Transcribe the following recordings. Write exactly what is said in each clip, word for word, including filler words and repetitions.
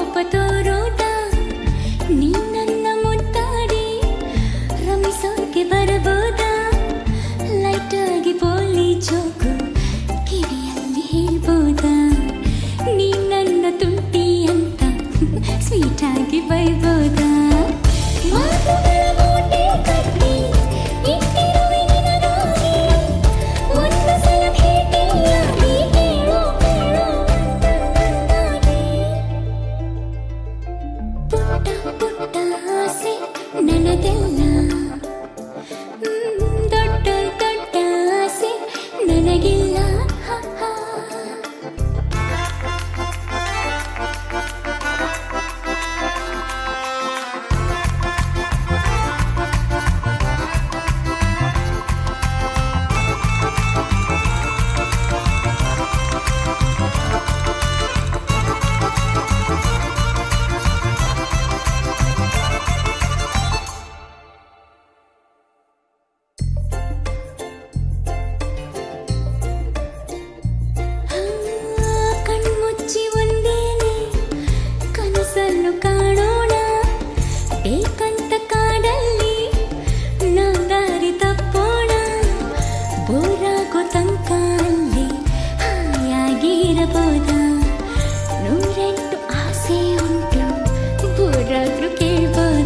ಕೋಪ ತೋರೋದ ನೀ ನನ್ನ ಮುದ್ದಾಡಿ ರಮಿಸೋಕೆ ಬರಬೋದ ಲೈಟ್ ಆಗಿ ಪೋಲಿ ಜೋಕು ಕಿವಿಯಲ್ಲಿ ಹೇಳ್ಬೋದ ನೀ ನನ್ನ ತುಂಟಿ ಅಂತ ಸ್ವೀಟ್ ಆಗಿ ಬೈಬೋದ ಮಾತುಗಳ ಮೂಟೆ ಕಟ್ಟಿ ಇಟ್ಟಿರುವೆ ನಿನಗಾಗಿ ಒಂದು ಸಲ ಭೇಟಿಯಾಗಿ ಕೇಳೋ ಕೇಳೋ ನನ್ನಾಗಿ ಪುಟ್ಟ ಪುಟ್ಟ ಆಸೆ ನನದೆಲ್ಲ ದೊಡ್ಡ ದೊಡ್ಡ ಆಸೆ ನನಗಿಲ್ಲ ಕಣ್ಮುಚ್ಚಿ ಒಂದೇನೆ ಕನಸನ್ನು ಕಾಣೋಣ ಬೇಕಂತ ಕಾಡಲ್ಲಿ ನಾ ದಾರಿ ತಪ್ಪೋಣ ಬೋರಾಗೋ ತನಕ ಅಲ್ಲಿ ಹಾಯಾಗಿರಬೋದ ನೂರೆಂಟು ಆಸೆ ಉಂಟು ಬೋರಾದ್ರೂ ಕೇಳ್ಬೋದ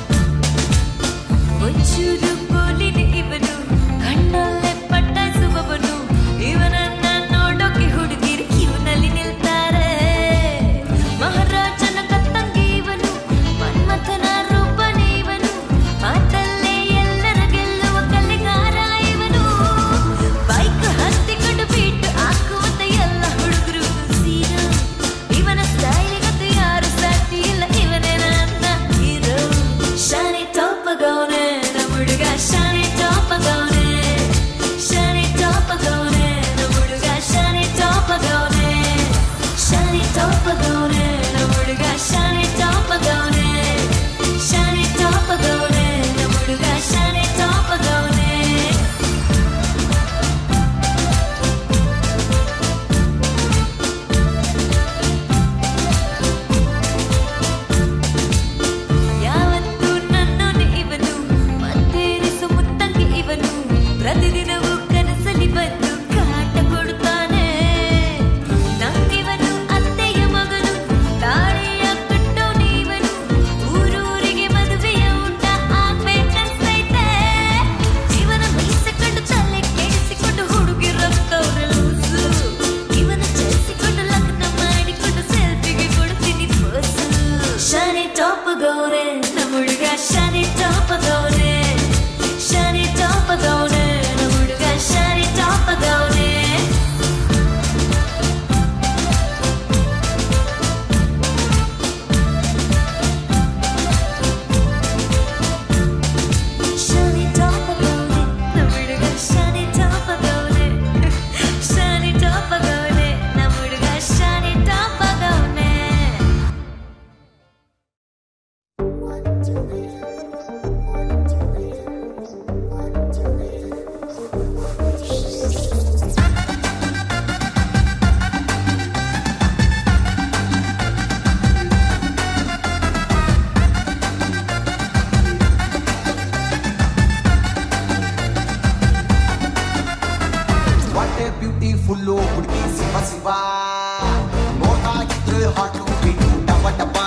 ಚೂರು ಪೋಲಿನ ಇವನು ಕಣ್ಣಲ್ಲೇ ಪಟ್ಟ ಸುಬ ವಾಟೆ ಬ್ಯೂಟಿಫುಲ್ ಹುಡುಗಿ ಶಿವ ಶಿವ ನೋಡ್ತಾ ಇದ್ರೆ ಹಾಟು ಬಿಟ್ಟು ಟಪ ಟಪ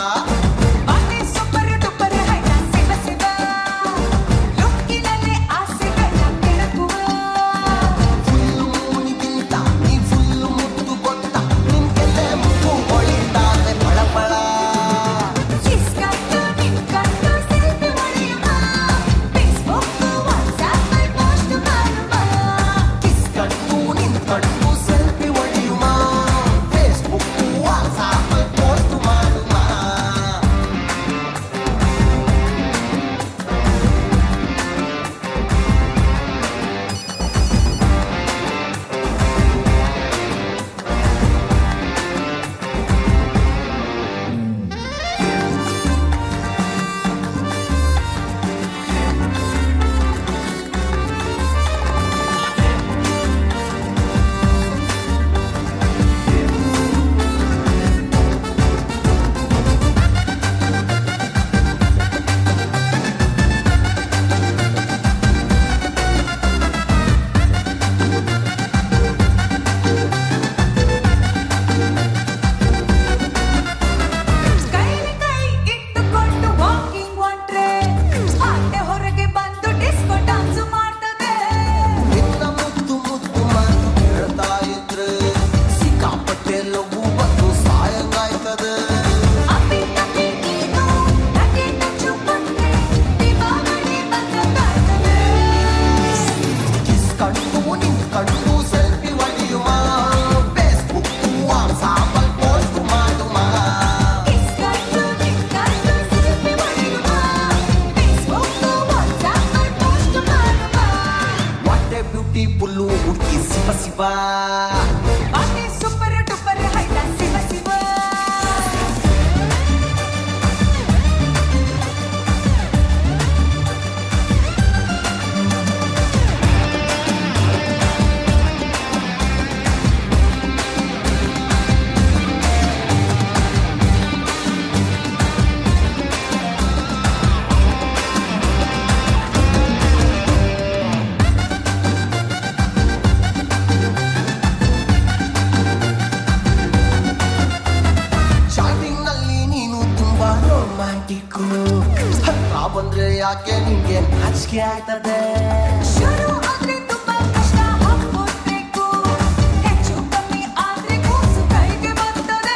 ಬಂದ್ರೆ ಯಾಕೆ ನಿಂಗೆ ನಾಚಿಕೆ ಆಗ್ತದೆ ಶುರು ಆದ್ರೆ ತುಂಬಾ ಕಷ್ಟ ಹಾಕ್ಕೊಡ್ಬೇಕು ಹೆಚ್ಚು ಕಮ್ಮಿ ಆದ್ರೆ ಕೂಸು ಕೈಗೆ ಬರ್ತದೆ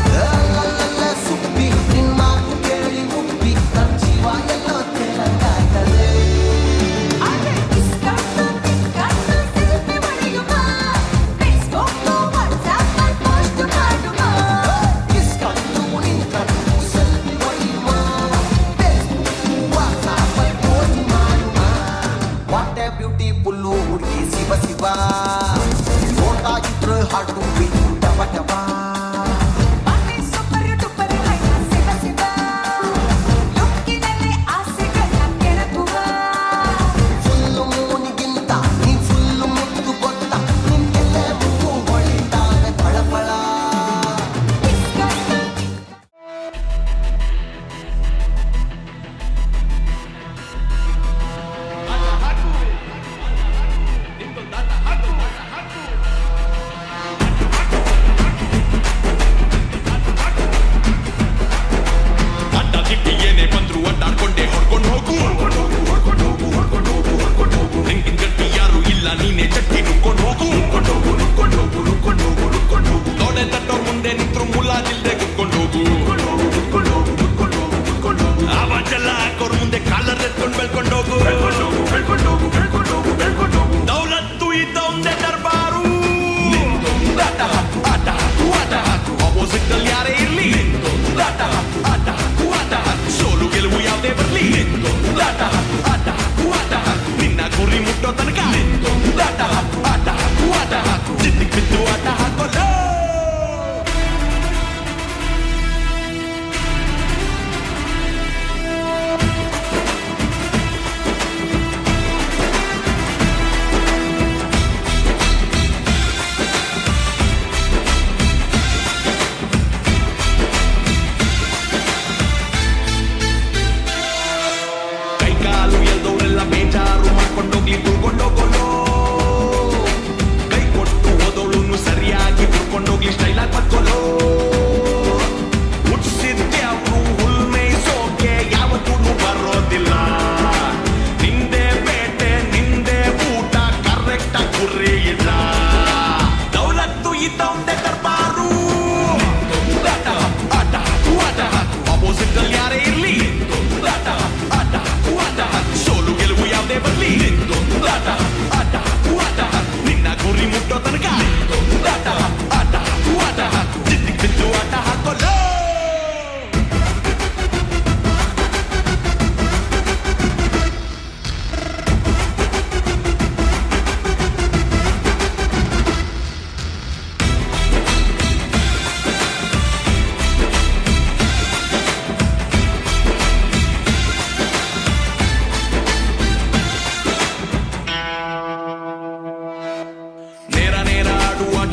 ಸುಪ್ಪಿ ನಿನ್ ಮಾತು ಕೇಳಿ ಉಪ್ಪಿ ನನ್ ಜೀವ ಎಲ್ಲ ತೆಲಂಗಾಯ್ತದೆ ಆದ್ರೆ ಇಸ್ಕೊಂಡು ತಿಕ್ಕೊಂಡು ಸೆಲ್ಫಿ ಹೊಡೆಯುವ ಫೇಸ್ಬುಕ್ ವಾಟ್ಸ್ಆಪ್ ಅಲ್ಲಿ ಪೋಸ್ಟ್ ಮಾಡುವ ಇಸ್ಕೊಂಡು ನಿಂತ್ಕೊಂಡು ಸೆಲ್ಫಿ ಹೊಡೆಯುವ ಬ್ಯೂಟಿಫುಲ್ ಹುಡುಗಿ ಶಿವ ಶಿವ ನೋಡ್ತಾ ಇದ್ರೆ ಹಾಡು ಬಿಟ್ಟು ಟಪ ಟಪ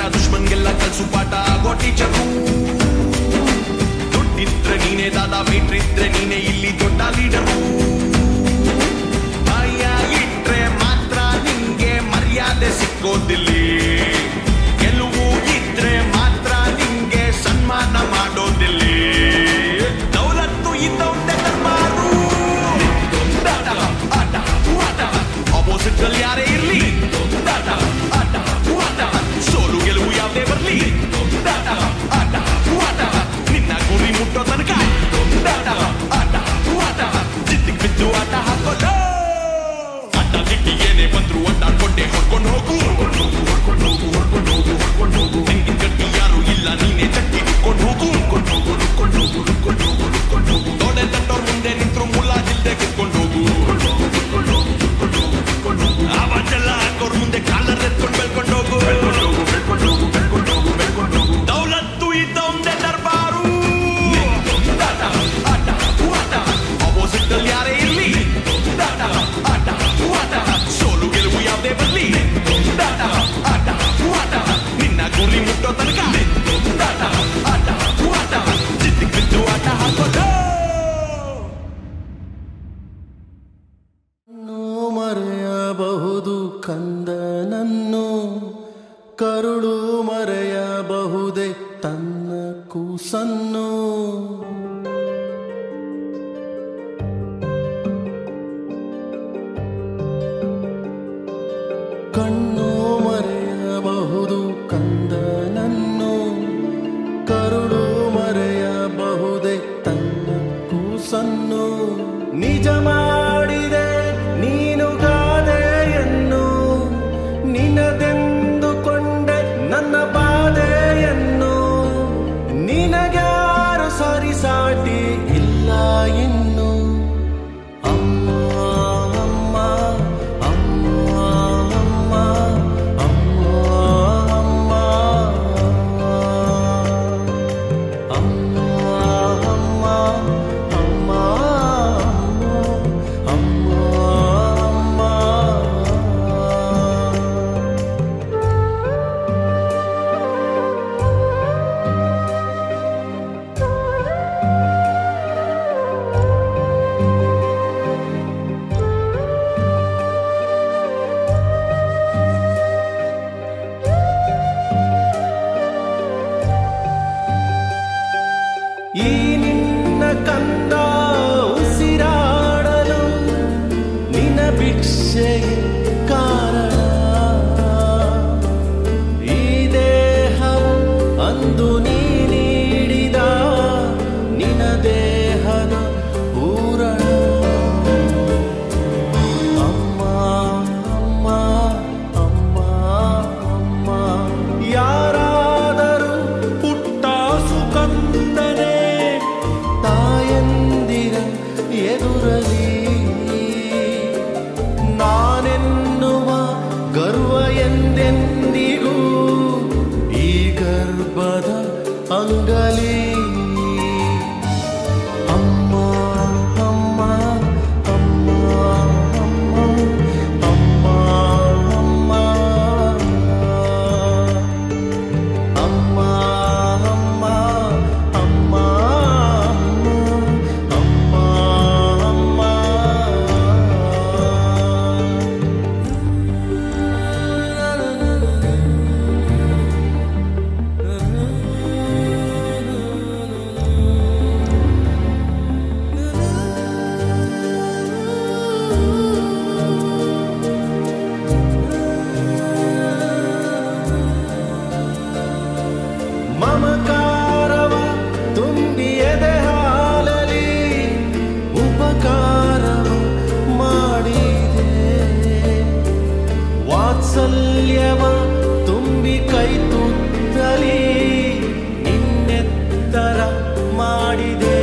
ದುಶ್ಮನ್ಗೆಲ್ಲ ಕಲ್ಸು ಪಾಠ ಆಗೋ ಟೀಚರು. ದುಡ್ಡಿದ್ರೆ ನೀನೆ ದಾದಾ, ಮೀಟ್ರಿದ್ರೆ ನೀನೆ ಇಲ್ಲಿ ದೊಡ್ಡ ಲೀಡರು. ಭಯ ಇಟ್ರೆ ಮಾತ್ರ ನಿಂಗೆ ಮರ್ಯಾದೆ ಸಿಕ್ಕೋದಿಲ್ಲಿ, ಗೆಲುವು ಇದ್ರೆ ಮಾತ್ರ ನಿಂಗೆ ಸನ್ಮಾನ ಮಾಡೋದಿಲ್ಲಿ. ದೌಲತ್ತು ಇದ್ದೊಂದೇ ದರ್ಬಾರು, ಆಟ ಆಟ ಆಪೋಸಿಟ್ ಗಳು ಯಾರೇ ಇರ್ಲಿ, ಆಟ ಆಟ ಆಟ ಸೋಲು ಗೆಲುವು ಯಾವ್ದೇ ಬರ್ಲಿ, ಆಟ ಆಟ ಆಟ ನಿನ್ನ ಗುರಿ ಮುಟ್ಟೋ ತನಕ ಆಟ ಆಟ ಆಟ ಜಿದ್ದಿಗೆ ಬಿದ್ದು ಆಟ ಹಾಕೋದು. ಆಟ ದಿಟ್ಟಿ ಏನೇ ಬಂದ್ರು ಒಟ್ಟಾಡ್ಕೊಂಡೆ ಹೊಡ್ಕೊಂಡು ಹೋಗು, ಹೊಡ್ಕೊಂಡು ಹೋಗು ಹೊಡ್ಕೊಂಡು ಹೋಗು ಹೊಡ್ಕೊಂಡು ಹೋಗು. ನಿಂಗಿನ ಗಟ್ಟಿ ಯಾರು ಇಲ್ಲ, ನೀನೇ ಚಟ್ಟಿ ಹುಡ್ಕೊಂಡು ಹೋಗು, ಹುಡ್ಕೊಂಡು ಹೋಗು ಹುಡ್ಕೊಂಡು ಹೋಗು ಹುಡ್ಕೊಂಡು ಹೋಗು ಹುಡ್ಕೊಂಡು ಹೋಗು. ದೊಡ್ಡ ತಟ್ಟೋರ್ ಮುಂದೆ ನಿಂತ್ರು ಮುಲಾಜಿಲ್ದೆ ಕುತ್ಕೊಂಡು ಹೋಗು, ಆವಾಜೆಲ್ಲ ಹಾಕೋರ್ ಮುಂದೆ ಕಾಲರ್ ಎತ್ಕೊಂಡು ಬೆಳ್ಕೊಂಡು ಹೋಗು, ಬೆಳ್ಕೊಂಡು ಹೋಗು ಬೆಳ್ಕೊಂಡು ಹೋಗು ಬೆಳ್ಕೊಂಡು ಹೋಗು ಬೆಳ್ಕೊಂಡು ಹೋಗು. ದೌಲತ್ತು ಇದ್ದ ಒಂದೇ ದರ್ಬಾರು, ಆಟ ಆಟ ಆಟ ಆಪೋಸಿಟ್ ಅಲ್ಲಿ ಯಾರೇ ಇರ್ಲಿ, ಆಟ ಆಟ ಆಟ ಸೋಲು ಗೆಲುವು ಯಾವ್ದೇ ಬರ್ಲಿ, ಆಟ ಆಟ ಆಟ ನಿನ್ನ ಗುರಿ ಮುಟ್ಟೋ ತನಕ ಆಟ ಆಟ ಆಟ ಜಿದ್ದಿಗೆ ಬಿದ್ದು ಆಟ ಹಾಕೋದು. ಮರೆಯಬಹುದು ಕಂದನನ್ನು, ಕರುಳು ಮರೆಯಬಹುದೇ ತನ್ನ ಕೂಸನ್ನು. ಕಣ್ಣು ಮರೆಯಬಹುದು ಕಂದನನ್ನು, ಕರುಳು ಮರೆಯಬಹುದೇ ತನ್ನ ಕೂಸನ್ನು. ನಿಜ ಮಾಡಿದೆ ನೀನು ಗಾದೆಯನ್ನು, ನಿನದೆಂದುಕೊಂಡೆ ನನ್ನ ಬಾಧೆಯನ್ನು. ನಿನಗ್ಯಾರು ಸರಿಸಾಟಿ ಇಲ್ಲ ಇನ್ನು. ಅಮ್ಮ ಅಮ್ಮ ಅಮ್ಮ ಅಮ್ಮ ಅಮ್ಮ ಅಮ್ಮ ಅಮ್ಮ ಅಮ್ಮ ಅಮ್ಮ ಅಮ್ಮ ಅಮ್ಮ. ಈ ನಿನ್ನ ಕಂದ ಉಸಿರಾಡಲು ನಿನ್ನ ಭಿಕ್ಷೆಗೆ ಕಾರಣ. ಈ ದೇಹವು ಅಂದು ನೀ ನೀಡಿದ ನಿನ್ನ ದೇಹದ ಪೂರಣ. ಅಮ್ಮ ಅಮ್ಮ ಅಮ್ಮ ಅಮ್ಮ. ಯಾರಾದರೂ ಪುಟ್ಟ ಸುಕಂದನೆ ತಾಯಂದಿರ ಎದುರಲಿ, ನಾನೆನ್ನುವ ಗರ್ವ ಎಂದೆಂದಿಗೂ ಈ ಗರ್ಭದ ಅಂಗಲಿ. ಅಮ್ಮ ಅಮ್ಮ ಅಮ್ಮ ಅಮ್ಮ ಅಮ್ಮ ಅಮ್ಮ ಅಮ್ಮ ಅಮ್ಮ ಅಮ್ಮ ಅಮ್ಮ ಅಮ್ಮ. ಮಮಕಾರವ ತುಂಬಿ ಎದೆ ಹಾಲಲಿ ಉಪಕಾರವ ಮಾಡಿದೆ. ವಾತ್ಸಲ್ಯವ ತುಂಬಿ ಕೈ ತುತ್ತಲಿ ನಿನ್ನೆತ್ತರ ಮಾಡಿದೆ.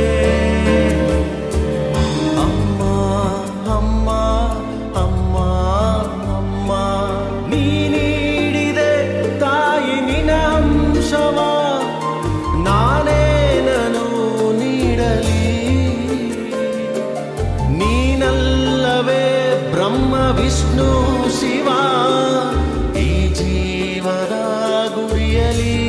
ಅಮ್ಮ ಅಮ್ಮ ಅಮ್ಮ ಅಮ್ಮ. ನೀ ನೀಡಿದೆ ತಾಯಿ ನಿನ ಅಂಶವ, ನಾನೇನನು ನೀಡಲಿ. ನೀನಲ್ಲವೇ ಬ್ರಹ್ಮ ವಿಷ್ಣು ಶಿವ, ಈ ಜೀವದ ಗುರಿಯೇ ನಡೆಯಲಿ